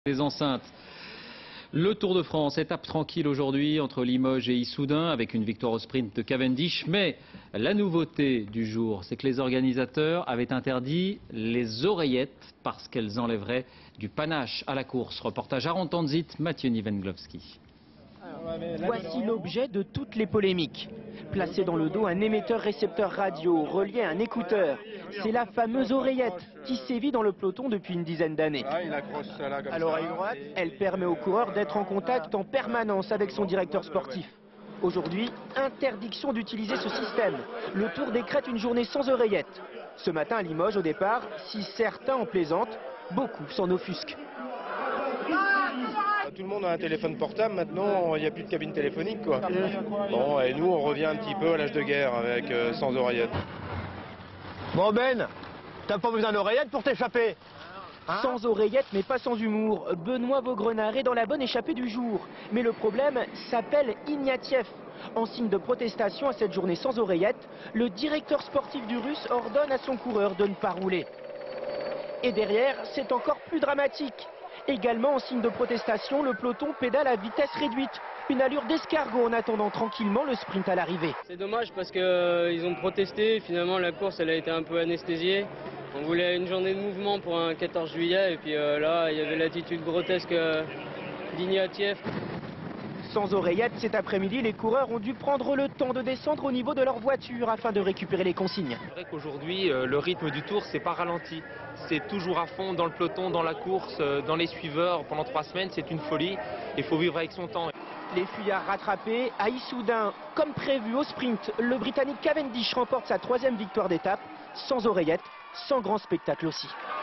Les enceintes. Le Tour de France, étape tranquille aujourd'hui entre Limoges et Issoudun avec une victoire au sprint de Cavendish. Mais la nouveauté du jour, c'est que les organisateurs avaient interdit les oreillettes parce qu'elles enlèveraient du panache à la course. Reportage à Rantanzit, Mathieu Nivenglowski. Voici l'objet de toutes les polémiques. Placé dans le dos un émetteur-récepteur radio relié à un écouteur. C'est la fameuse oreillette qui sévit dans le peloton depuis une dizaine d'années. À l'oreille droite, elle permet au coureur d'être en contact en permanence avec son directeur sportif. Aujourd'hui, interdiction d'utiliser ce système. Le Tour décrète une journée sans oreillette. Ce matin à Limoges, au départ, si certains en plaisantent, beaucoup s'en offusquent. Tout le monde a un téléphone portable, maintenant il n'y a plus de cabine téléphonique quoi. Bon, et nous on revient un petit peu à l'âge de guerre avec sans oreillette. Bon Ben, t'as pas besoin d'oreillette pour t'échapper Sans oreillette mais pas sans humour, Benoît Vaugrenard est dans la bonne échappée du jour. Mais le problème s'appelle Ignatiev. En signe de protestation à cette journée sans oreillette, le directeur sportif du Russe ordonne à son coureur de ne pas rouler. Et derrière, c'est encore plus dramatique. Également en signe de protestation, le peloton pédale à vitesse réduite. Une allure d'escargot en attendant tranquillement le sprint à l'arrivée. C'est dommage parce qu'ils ont protesté, finalement la course elle a été un peu anesthésiée. On voulait une journée de mouvement pour un 14 juillet et puis là il y avait l'attitude grotesque d'Ignatiev. Sans oreillette, cet après-midi, les coureurs ont dû prendre le temps de descendre au niveau de leur voiture afin de récupérer les consignes. C'est vrai qu'aujourd'hui, le rythme du Tour, c'est pas ralenti. C'est toujours à fond dans le peloton, dans la course, dans les suiveurs. Pendant 3 semaines, c'est une folie. Il faut vivre avec son temps. Les fuyards rattrapés à Issoudun, comme prévu au sprint, le Britannique Cavendish remporte sa 3e victoire d'étape, sans oreillette, sans grand spectacle aussi.